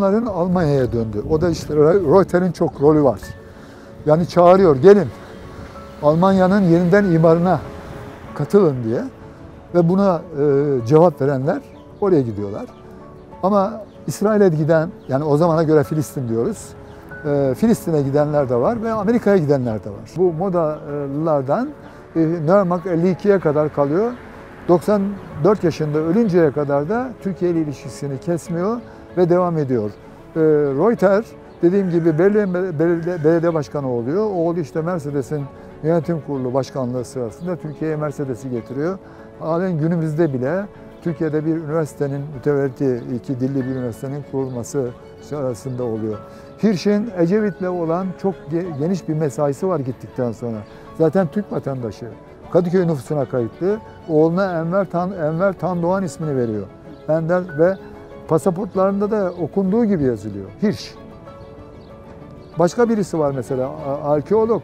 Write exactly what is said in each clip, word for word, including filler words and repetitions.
onların Almanya'ya döndü. O da işte Reuter'in çok rolü var. Yani çağırıyor, gelin Almanya'nın yeniden imarına katılın diye. Ve buna e, cevap verenler oraya gidiyorlar. Ama İsrail'e giden, yani o zamana göre Filistin diyoruz, e, Filistin'e gidenler de var ve Amerika'ya gidenler de var. Bu modalardan e, Nürnberg elli ikiye kadar kalıyor. doksan dört yaşında ölünceye kadar da Türkiye ile ilişkisini kesmiyor ve devam ediyor. E, Reuter dediğim gibi Berlin Belediye, Belediye Başkanı oluyor. Oğlu işte Mercedes'in yönetim kurulu başkanlığı sırasında Türkiye'ye Mercedes'i getiriyor. Halen günümüzde bile Türkiye'de bir üniversitenin, mütevellit iki dilli bir üniversitenin kurulması sırasında oluyor. Hirsch'in Ecevit'le olan çok geniş bir mesaisi var gittikten sonra. Zaten Türk vatandaşı. Kadıköy nüfusuna kayıtlı. Oğluna Enver, Tan, Enver Tandoğan ismini veriyor. Ender ve pasaportlarında da okunduğu gibi yazılıyor. Hirsch. Başka birisi var mesela, arkeolog.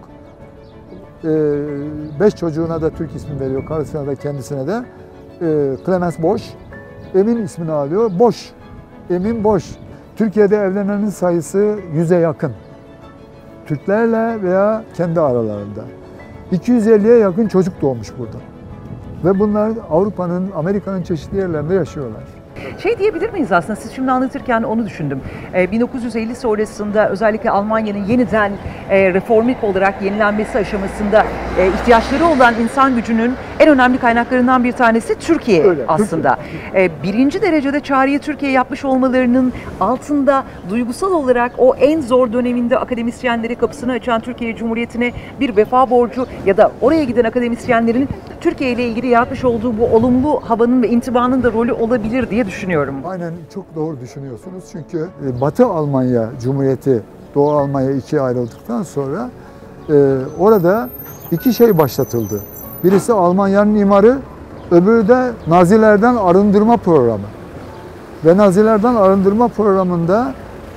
Beş çocuğuna da Türk ismi veriyor, karısına da kendisine de. Clemens Bosch. Emin ismini alıyor. Bosch. Emin Bosch. Türkiye'de evlenenin sayısı yüze yakın. Türklerle veya kendi aralarında. iki yüz elliye yakın çocuk doğmuş burada. Ve bunlar Avrupa'nın, Amerika'nın çeşitli yerlerinde yaşıyorlar. Şey diyebilir miyiz aslında, siz şimdi anlatırken onu düşündüm. bin dokuz yüz elli sonrasında özellikle Almanya'nın yeniden reformik olarak yenilenmesi aşamasında ihtiyaçları olan insan gücünün en önemli kaynaklarından bir tanesi Türkiye Öyle, aslında. Türkiye. Birinci derecede çağrıyı Türkiye yapmış olmalarının altında duygusal olarak o en zor döneminde akademisyenlere kapısını açan Türkiye Cumhuriyeti'ne bir vefa borcu ya da oraya giden akademisyenlerin Türkiye ile ilgili yaratmış olduğu bu olumlu havanın ve intibanın da rolü olabilir diye düşünüyorum. Aynen, çok doğru düşünüyorsunuz. Çünkü Batı Almanya Cumhuriyeti, Doğu Almanya ikiye ayrıldıktan sonra e, orada iki şey başlatıldı. Birisi Almanya'nın imarı, öbürü de Nazilerden arındırma programı. Ve Nazilerden arındırma programında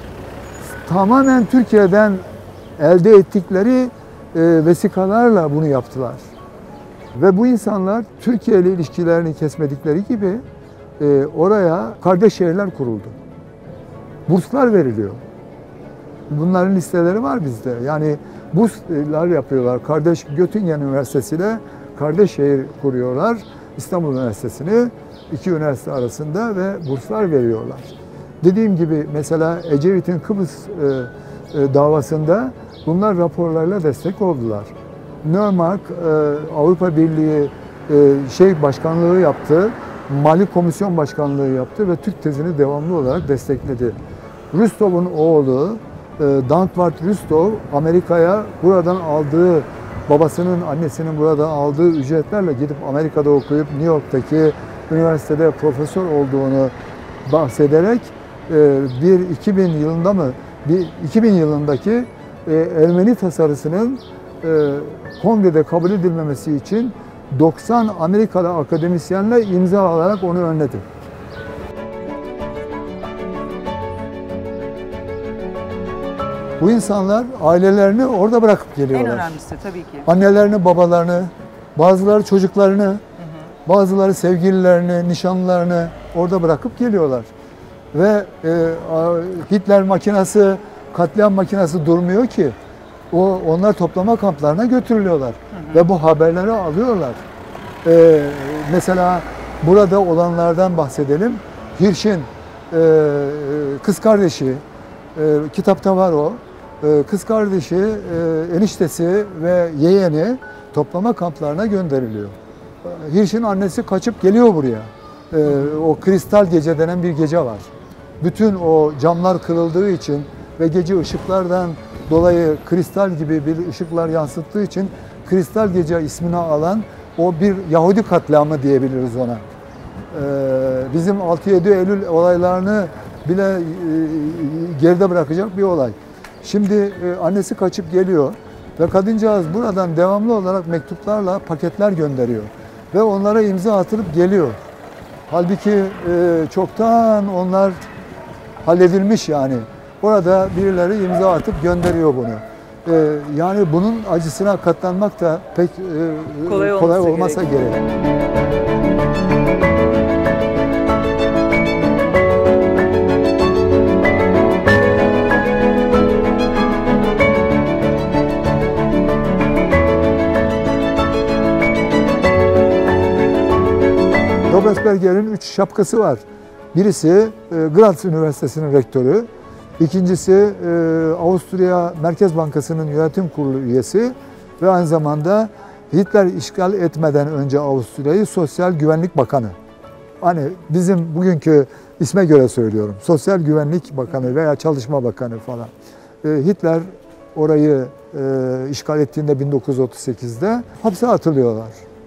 tamamen Türkiye'den elde ettikleri e, vesikalarla bunu yaptılar. Ve bu insanlar Türkiye ile ilişkilerini kesmedikleri gibi e, oraya kardeş şehirler kuruldu. Burslar veriliyor. Bunların listeleri var bizde. Yani burslar yapıyorlar. Kardeş Göttingen Üniversitesi ile kardeş şehir kuruyorlar. İstanbul Üniversitesi'ni iki üniversite arasında ve burslar veriyorlar. Dediğim gibi mesela Ecevit'in Kıbrıs e, e, davasında bunlar raporlarla destek oldular. Nürnberg e, Avrupa Birliği e, şey başkanlığı yaptı, Mali Komisyon Başkanlığı yaptı ve Türk tezini devamlı olarak destekledi. Rüstov'un oğlu e, Dankwart Rüstov Amerika'ya buradan aldığı, babasının, annesinin buradan aldığı ücretlerle gidip Amerika'da okuyup New York'taki üniversitede profesör olduğunu bahsederek e, bir iki bin yılında mı, bir iki bin yılındaki e, Ermeni tasarısının e, kongrede kabul edilmemesi için doksan Amerikalı akademisyenle imza alarak onu önledi. Bu insanlar ailelerini orada bırakıp geliyorlar. En önemlisi tabii ki. Annelerini, babalarını, bazıları çocuklarını, hı hı. bazıları sevgililerini, nişanlılarını orada bırakıp geliyorlar. Ve e, Hitler makinası, katliam makinası durmuyor ki. O, onlar toplama kamplarına götürülüyorlar. Hı hı. Ve bu haberleri alıyorlar. Ee, mesela burada olanlardan bahsedelim. Hirsch'in e, kız kardeşi, e, kitapta var o, e, kız kardeşi, e, eniştesi ve yeğeni toplama kamplarına gönderiliyor. Hirsch'in annesi kaçıp geliyor buraya. E, o kristal gece denen bir gece var. Bütün o camlar kırıldığı için ve gece ışıklardan dolayı kristal gibi bir ışıklar yansıttığı için kristal gece ismini alan o bir Yahudi katliamı diyebiliriz ona. Ee, bizim altı yedi Eylül olaylarını bile e, geride bırakacak bir olay. Şimdi e, annesi kaçıp geliyor ve kadıncağız buradan devamlı olarak mektuplarla paketler gönderiyor. Ve onlara imza atılıp geliyor. Halbuki e, çoktan onlar halledilmiş yani. Orada birileri imza atıp gönderiyor bunu. Ee, yani bunun acısına katlanmak da pek e, kolay, kolay olmasa gerek. gerek. Berger'in üç şapkası var. Birisi e, Graz Üniversitesi'nin rektörü, ikincisi e, Avusturya Merkez Bankası'nın yönetim kurulu üyesi ve aynı zamanda Hitler işgal etmeden önce Avusturya'yı Sosyal Güvenlik Bakanı. Hani bizim bugünkü isme göre söylüyorum. Sosyal Güvenlik Bakanı veya Çalışma Bakanı falan. E, Hitler orayı e, işgal ettiğinde bin dokuz yüz otuz sekizde hapse atılıyorlar.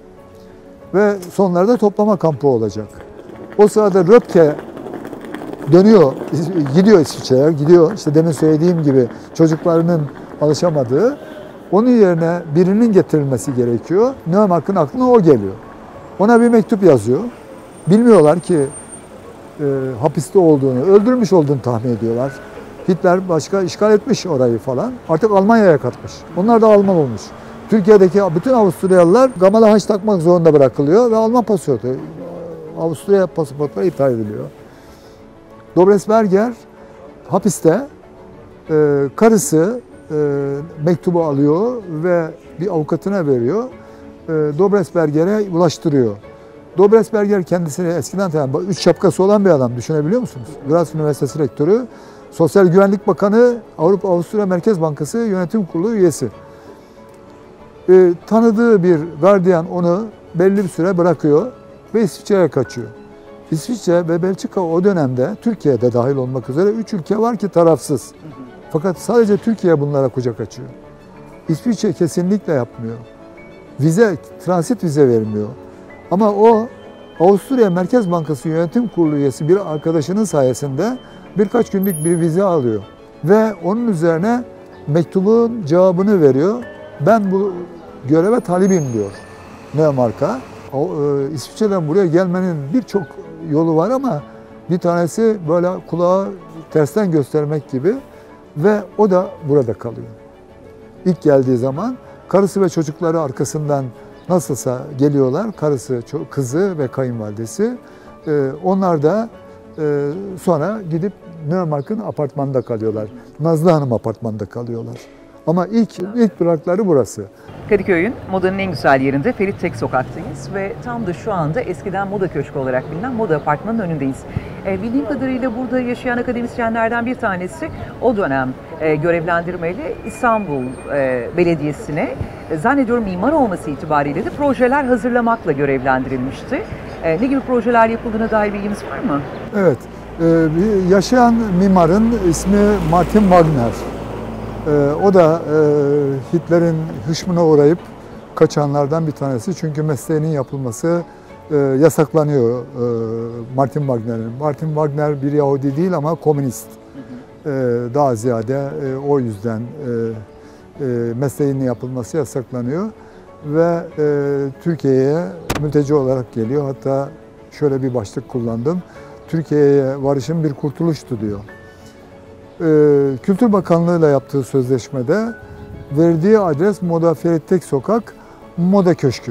Ve sonlarda toplama kampı olacak. O sırada Röpke dönüyor, gidiyor İsviçre'ye, gidiyor. İşte demin söylediğim gibi çocuklarının alışamadığı. Onun yerine birinin getirilmesi gerekiyor. Neumark'ın aklına o geliyor. Ona bir mektup yazıyor. Bilmiyorlar ki e, hapiste olduğunu, öldürmüş olduğunu tahmin ediyorlar. Hitler başka işgal etmiş orayı falan. Artık Almanya'ya katmış. Onlar da Alman olmuş. Türkiye'deki bütün Avusturyalılar Gamala haç takmak zorunda bırakılıyor ve Alman pasaportu, Avusturya pasaportları iptal ediliyor. Dobresberger hapiste, e, karısı e, mektubu alıyor ve bir avukatına veriyor. E, Dobresberger'e ulaştırıyor. Dobresberger kendisini eskiden tanıyan, üç şapkası olan bir adam, düşünebiliyor musunuz? Graz Üniversitesi rektörü, Sosyal Güvenlik Bakanı, Avrupa Avusturya Merkez Bankası Yönetim Kurulu üyesi. E, tanıdığı bir gardiyan onu belli bir süre bırakıyor ve İsviçre'ye kaçıyor. İsviçre ve Belçika o dönemde, Türkiye'de dahil olmak üzere üç ülke var ki tarafsız. Fakat sadece Türkiye bunlara kucak açıyor. İsviçre kesinlikle yapmıyor. Vize, transit vize vermiyor. Ama o Avusturya Merkez Bankası Yönetim Kurulu üyesi bir arkadaşının sayesinde birkaç günlük bir vize alıyor. Ve onun üzerine mektubun cevabını veriyor. Ben bu göreve talibim diyor Neumark'a. İsviçre'den buraya gelmenin birçok yolu var ama bir tanesi böyle kulağı tersten göstermek gibi ve o da burada kalıyor. İlk geldiği zaman karısı ve çocukları arkasından nasılsa geliyorlar. Karısı, kızı ve kayınvalidesi. Onlar da sonra gidip Neumark'ın apartmanında kalıyorlar. Nazlı Hanım apartmanında kalıyorlar. Ama ilk ilk durakları burası. Kadıköy'ün modanın en güzel yerinde Ferit Tek Sokak'tayız ve tam da şu anda eskiden Moda Köşkü olarak bilinen Moda Apartmanı'nın önündeyiz. E, bildiğim kadarıyla burada yaşayan akademisyenlerden bir tanesi o dönem e, görevlendirmeyle İstanbul e, Belediyesi'ne e, zannediyorum mimar olması itibariyle de projeler hazırlamakla görevlendirilmişti. E, ne gibi projeler yapıldığına dair bilginiz var mı? Evet, e, bir yaşayan mimarın ismi Martin Wagner. O da Hitler'in hışmına uğrayıp kaçanlardan bir tanesi. Çünkü mesleğinin yapılması yasaklanıyor Martin Wagner'in. Martin Wagner bir Yahudi değil ama komünist. Daha ziyade o yüzden mesleğinin yapılması yasaklanıyor. Ve Türkiye'ye mülteci olarak geliyor. Hatta şöyle bir başlık kullandım. Türkiye'ye varışın bir kurtuluştu diyor. Kültür Bakanlığı ile yaptığı sözleşmede verdiği adres Moda Ferit Tek Sokak Moda Köşkü.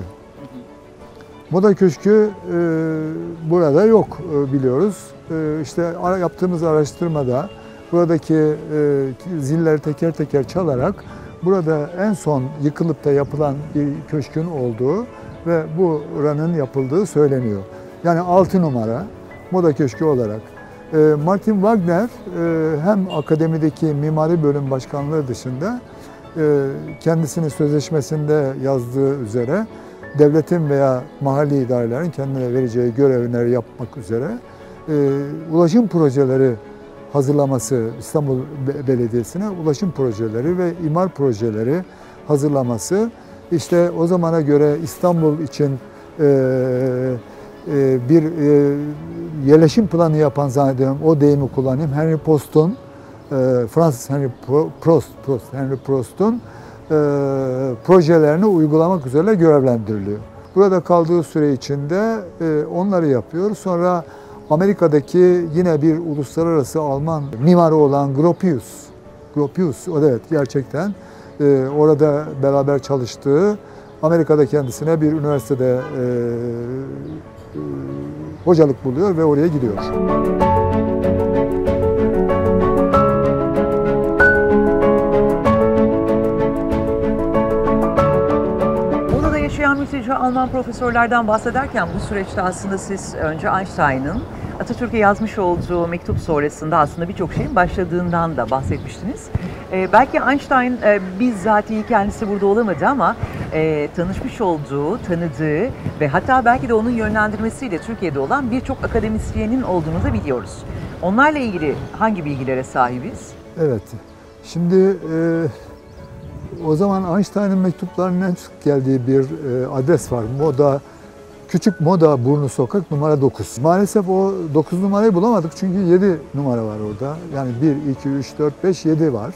Moda Köşkü e, burada yok e, biliyoruz. E, işte yaptığımız araştırmada buradaki e, zilleri teker teker çalarak burada en son yıkılıp da yapılan bir köşkün olduğu ve buranın yapıldığı söyleniyor. Yani altı numara Moda Köşkü olarak. Martin Wagner hem akademideki mimari bölüm başkanlığı dışında kendisinin sözleşmesinde yazdığı üzere devletin veya mahalli idarelerin kendine vereceği görevleri yapmak üzere ulaşım projeleri hazırlaması, İstanbul Belediyesi'ne ulaşım projeleri ve imar projeleri hazırlaması, işte o zamana göre İstanbul için bir yerleşim planı yapan zannediyorum, o deyimi kullanayım, Henry Prost'un, Fransız Henry Prost, Prost Henry Prost'un projelerini uygulamak üzere görevlendiriliyor. Burada kaldığı süre içinde onları yapıyor. Sonra Amerika'daki yine bir uluslararası Alman mimarı olan Gropius, Gropius, o da evet gerçekten orada beraber çalıştığı, Amerika'da kendisine bir üniversitede hocalık buluyor ve oraya gidiyor. gazeteci Alman profesörlerden bahsederken bu süreçte aslında siz önce Einstein'ın Atatürk'e yazmış olduğu mektup sonrasında aslında birçok şeyin başladığından da bahsetmiştiniz. Ee, belki Einstein e, bizzatihi kendisi burada olamadı ama e, tanışmış olduğu, tanıdığı ve hatta belki de onun yönlendirmesiyle Türkiye'de olan birçok akademisyenin olduğunu da biliyoruz. Onlarla ilgili hangi bilgilere sahibiz? Evet. Şimdi e, o zaman Einstein'ın mektuplarının en çok geldiği bir e, adres var. Moda, Küçük Moda Burnu Sokak numara dokuz. Maalesef o dokuz numarayı bulamadık çünkü yedi numara var orada. Yani bir, iki, üç, dört, beş, yedi var.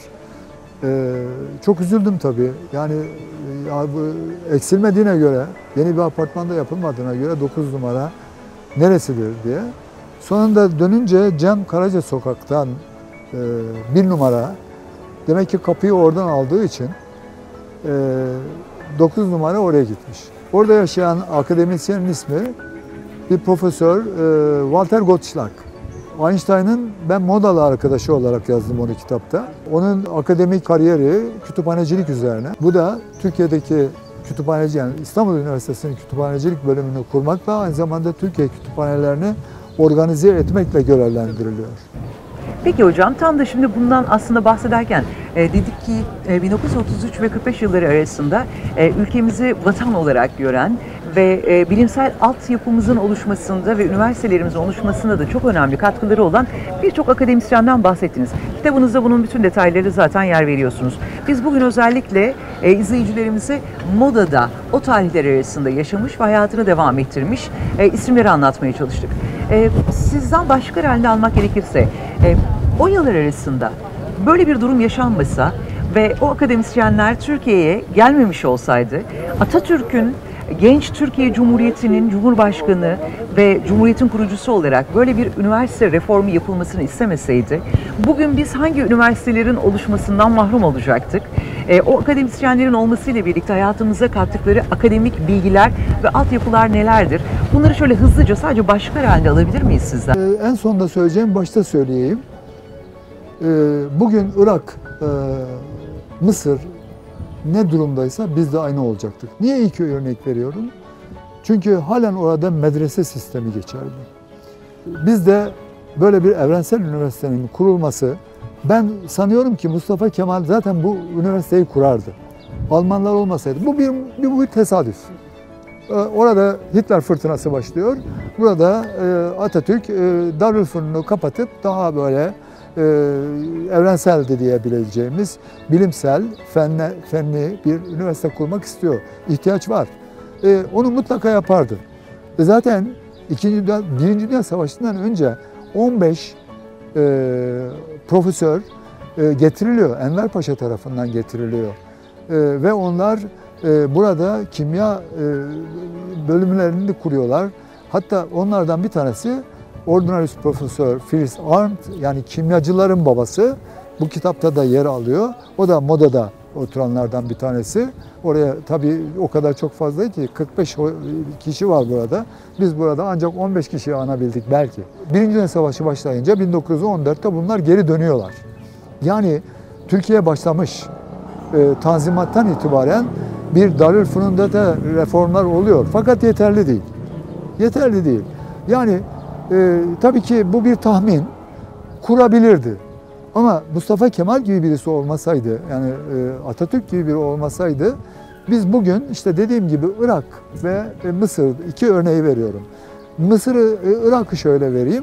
E, çok üzüldüm tabii. Yani ya bu eksilmediğine göre, yeni bir apartmanda yapılmadığına göre dokuz numara neresidir diye. Sonunda dönünce Cem Karaca Sokak'tan e, bir numara, demek ki kapıyı oradan aldığı için e, dokuz numara oraya gitmiş. Orada yaşayan akademisyenin ismi bir profesör e, Walter Gottschalk. Einstein'ın ben modalı arkadaşı olarak yazdım onu kitapta. Onun akademik kariyeri kütüphanecilik üzerine. Bu da Türkiye'deki kütüphaneci, yani İstanbul Üniversitesi'nin kütüphanecilik bölümünü kurmakla aynı zamanda Türkiye kütüphanelerini organize etmekle görevlendiriliyor. Peki hocam, tam da şimdi bundan aslında bahsederken e, dedik ki e, bin dokuz yüz otuz üç ve kırk beş yılları arasında e, ülkemizi vatan olarak gören ve e, bilimsel altyapımızın oluşmasında ve üniversitelerimizin oluşmasında da çok önemli katkıları olan birçok akademisyenden bahsettiniz. Kitabınızda bunun bütün detayları zaten yer veriyorsunuz. Biz bugün özellikle e, izleyicilerimize modada o tarihler arasında yaşamış ve hayatını devam ettirmiş e, isimleri anlatmaya çalıştık. E, sizden başka halde almak gerekirse, e, o yıllar arasında böyle bir durum yaşanmasa ve o akademisyenler Türkiye'ye gelmemiş olsaydı, Atatürk'ün genç Türkiye Cumhuriyeti'nin Cumhurbaşkanı ve Cumhuriyet'in kurucusu olarak böyle bir üniversite reformu yapılmasını istemeseydi, bugün biz hangi üniversitelerin oluşmasından mahrum olacaktık? E, o akademisyenlerin olmasıyla birlikte hayatımıza kattıkları akademik bilgiler ve altyapılar nelerdir? Bunları şöyle hızlıca sadece başlıklar halinde alabilir miyiz sizden? Ee, en sonunda söyleyeceğim, başta söyleyeyim. Ee, bugün Irak, e, Mısır ne durumdaysa biz de aynı olacaktık. Niye iki örnek veriyorum? Çünkü halen orada medrese sistemi geçerli. Bizde böyle bir evrensel üniversitenin kurulması, ben sanıyorum ki Mustafa Kemal zaten bu üniversiteyi kurardı. Almanlar olmasaydı. Bu bir, bir, bir tesadüf. Orada Hitler fırtınası başlıyor. Burada Atatürk Darülfünun'u kapatıp daha böyle evrensel diyebileceğimiz bilimsel, fenli, fenli bir üniversite kurmak istiyor. İhtiyaç var. Onu mutlaka yapardı. Zaten İkinci Dünya, Birinci Dünya Savaşı'ndan önce on beş profesör getiriliyor. Enver Paşa tarafından getiriliyor. Ve onlar burada kimya bölümlerini kuruyorlar. Hatta onlardan bir tanesi Ordinarius Profesör Fritz Arndt, yani kimyacıların babası. Bu kitapta da yer alıyor. O da modada oturanlardan bir tanesi. Oraya tabii o kadar çok fazla ki kırk beş kişi var burada. Biz burada ancak on beş kişiyi anabildik belki. Birinci Dünya Savaşı başlayınca bin dokuz yüz on dörtte bunlar geri dönüyorlar. Yani Türkiye başlamış. E, Tanzimat'tan itibaren bir Darülfünun'da da reformlar oluyor. Fakat yeterli değil. Yeterli değil. Yani e, tabii ki bu bir tahmin, kurabilirdi. Ama Mustafa Kemal gibi birisi olmasaydı, yani e, Atatürk gibi biri olmasaydı, biz bugün işte dediğim gibi Irak ve e, Mısır, iki örneği veriyorum. Mısır'ı, e, Irak'ı şöyle vereyim.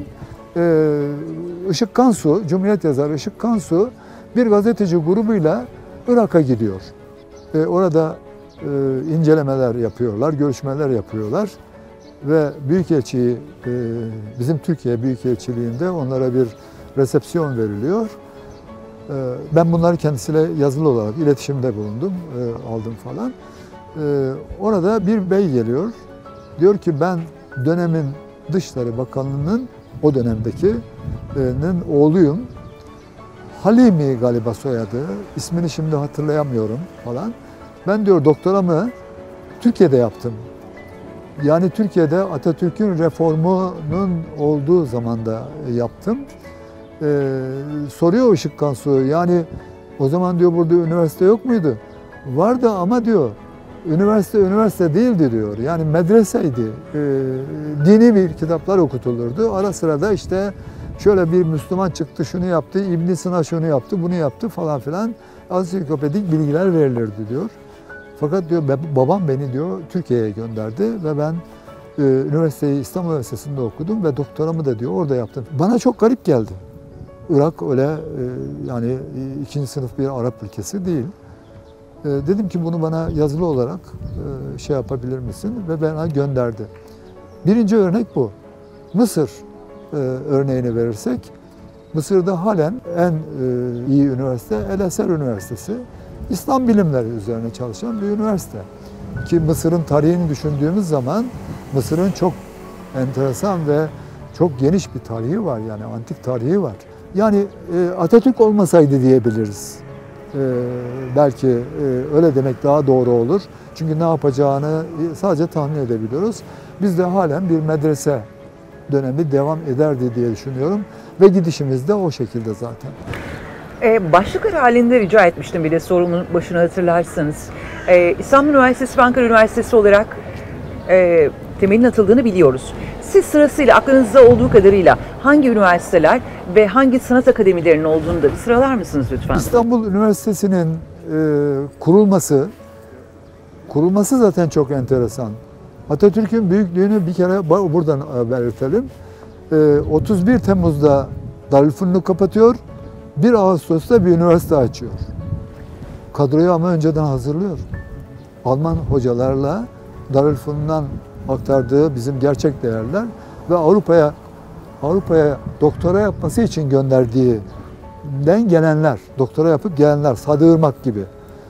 E, Işık Kansu, Cumhuriyet yazarı Işık Kansu bir gazeteci grubuyla Irak'a gidiyor. E, orada e, incelemeler yapıyorlar, görüşmeler yapıyorlar ve Büyükelçiyi, e, bizim Türkiye Büyükelçiliğinde onlara bir resepsiyon veriliyor. E, ben bunları kendisiyle yazılı olarak iletişimde bulundum, e, aldım falan. E, orada bir bey geliyor, diyor ki ben dönemin Dışişleri Bakanlığı'nın, o dönemdeki e, oğluyum. Halimi galiba soyadı, ismini şimdi hatırlayamıyorum falan. Ben diyor doktoramı Türkiye'de yaptım. Yani Türkiye'de Atatürk'ün reformunun olduğu zamanda yaptım. Ee, soruyor Işık Kansu, yani o zaman diyor burada üniversite yok muydu? Vardı ama diyor üniversite üniversite değildi diyor. Yani medreseydi. E, dini bir kitaplar okutulurdu. Ara sıra da işte şöyle bir Müslüman çıktı, şunu yaptı, İbn Sina şunu yaptı, bunu yaptı falan filan. Ansiklopedik bilgiler verilirdi diyor. Fakat diyor babam beni diyor Türkiye'ye gönderdi ve ben e, üniversiteyi İstanbul Üniversitesi'nde okudum ve doktoramı da diyor orada yaptım. Bana çok garip geldi. Irak öyle e, yani ikinci sınıf bir Arap ülkesi değil. E, dedim ki bunu bana yazılı olarak e, şey yapabilir misin? Ve bana gönderdi. Birinci örnek bu. Mısır e, örneğini verirsek, Mısır'da halen en e, iyi üniversite El Eser Üniversitesi. İslam bilimleri üzerine çalışan bir üniversite. Ki Mısır'ın tarihini düşündüğümüz zaman Mısır'ın çok enteresan ve çok geniş bir tarihi var, yani antik tarihi var. Yani e, Atatürk olmasaydı diyebiliriz. E, belki e, öyle demek daha doğru olur. Çünkü ne yapacağını sadece tahmin edebiliyoruz. Biz de halen bir medrese dönemi devam ederdi diye düşünüyorum. Ve gidişimiz de o şekilde zaten. Ee, başlıklar halinde rica etmiştim bir de sorumun başına hatırlarsanız. Ee, İstanbul Üniversitesi ve Ankara Üniversitesi olarak e, temelin atıldığını biliyoruz. Siz sırasıyla aklınızda olduğu kadarıyla hangi üniversiteler ve hangi sanat akademilerinin olduğunu da bir sıralar mısınız lütfen? İstanbul Üniversitesi'nin e, kurulması, kurulması zaten çok enteresan. Atatürk'ün büyüklüğünü bir kere buradan belirtelim. E, otuz bir Temmuz'da Darülfünun'u kapatıyor, bir Ağustos'ta bir üniversite açıyor. Kadroyu ama önceden hazırlıyor. Alman hocalarla Darülfünun'dan aktardığı bizim gerçek değerler ve Avrupa'ya Avrupa'ya doktora yapması için gönderdiğinden gelenler, doktora yapıp gelenler, Sadı Irmak gibi,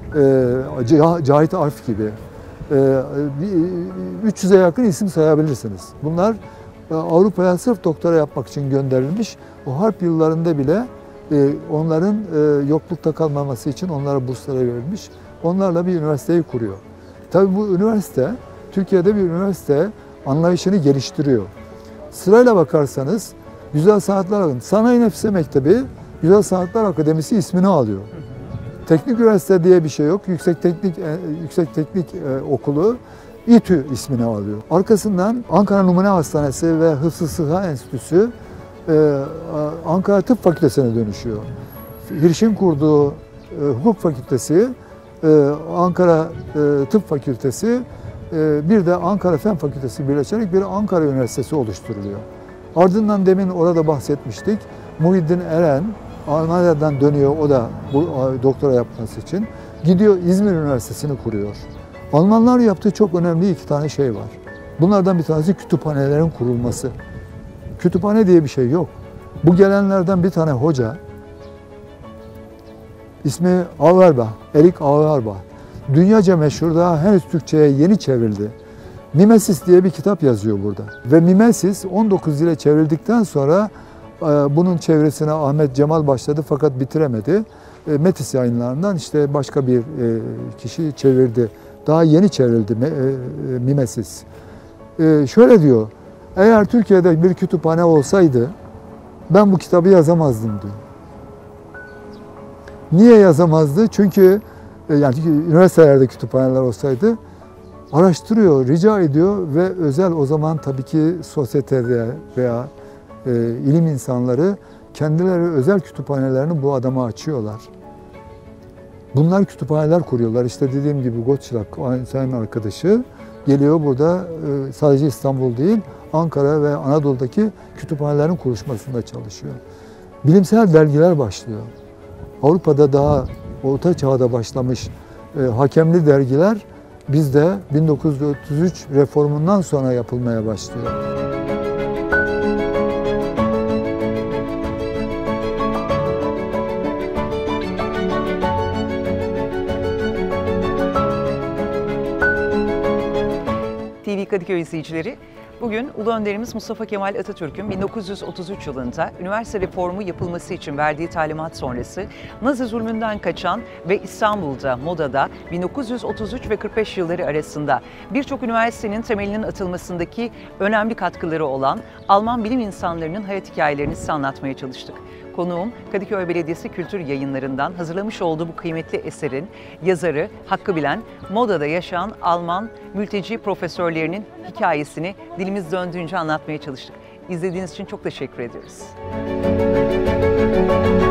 e, Cahit Arf gibi, e, üç yüze yakın isim sayabilirsiniz. Bunlar e, Avrupa'ya sırf doktora yapmak için gönderilmiş. O harp yıllarında bile e, onların e, yoklukta kalmaması için onlara burslara verilmiş. Onlarla bir üniversiteyi kuruyor. Tabii bu üniversite, Türkiye'de bir üniversite anlayışını geliştiriyor. Sırayla bakarsanız Güzel Sanatlar Akademisi, Sanayi Nefise Mektebi Güzel Sanatlar Akademisi ismini alıyor. Teknik Üniversite diye bir şey yok. Yüksek Teknik Yüksek Teknik Okulu İTÜ ismini alıyor. Arkasından Ankara Numune Hastanesi ve Hıfzı Sıha Enstitüsü Ankara Tıp Fakültesi'ne dönüşüyor. Hirsch'in kurduğu Hukuk Fakültesi, Ankara Tıp Fakültesi, bir de Ankara Fen Fakültesi birleşerek bir Ankara Üniversitesi oluşturuluyor. Ardından demin orada bahsetmiştik. Muhyiddin Eren Almanya'dan dönüyor, o da bu doktora yapması için. Gidiyor İzmir Üniversitesi'ni kuruyor. Almanlar yaptığı çok önemli iki tane şey var. Bunlardan bir tanesi kütüphanelerin kurulması. Kütüphane diye bir şey yok. Bu gelenlerden bir tane hoca, ismi Auerbach, Erik Auerbach. Dünyaca meşhur, daha henüz Türkçe'ye yeni çevrildi. Mimesis diye bir kitap yazıyor burada. Ve Mimesis on dokuz dile çevrildikten sonra bunun çevresine Ahmet Cemal başladı fakat bitiremedi. Metis yayınlarından işte başka bir kişi çevirdi. Daha yeni çevrildi Mimesis. Şöyle diyor, eğer Türkiye'de bir kütüphane olsaydı ben bu kitabı yazamazdım diyor. Niye yazamazdı? Çünkü yani üniversitelerde kütüphaneler olsaydı araştırıyor, rica ediyor ve özel, o zaman tabii ki sosyetede veya e, ilim insanları kendileri özel kütüphanelerini bu adama açıyorlar. Bunlar kütüphaneler kuruyorlar. İşte dediğim gibi Gottschalk, senin arkadaşı geliyor burada e, sadece İstanbul değil, Ankara ve Anadolu'daki kütüphanelerin kurulmasında çalışıyor. Bilimsel dergiler başlıyor. Avrupa'da daha Orta Çağ'da başlamış e, hakemli dergiler bizde bin dokuz yüz otuz üç reformundan sonra yapılmaya başlıyor. T V Kadıköy izleyicileri, bugün Ulu Önderimiz Mustafa Kemal Atatürk'ün bin dokuz yüz otuz üç yılında üniversite reformu yapılması için verdiği talimat sonrası Nazi zulmünden kaçan ve İstanbul'da, Moda'da bin dokuz yüz otuz üç ve kırk beş yılları arasında birçok üniversitenin temelinin atılmasındaki önemli katkıları olan Alman bilim insanlarının hayat hikayelerini size anlatmaya çalıştık. konuğum Kadıköy Belediyesi Kültür Yayınları'ndan hazırlamış olduğu bu kıymetli eserin yazarı Hakkı Bilen, modada yaşayan Alman mülteci profesörlerinin hikayesini dilimiz döndüğünce anlatmaya çalıştık. İzlediğiniz için çok teşekkür ederiz.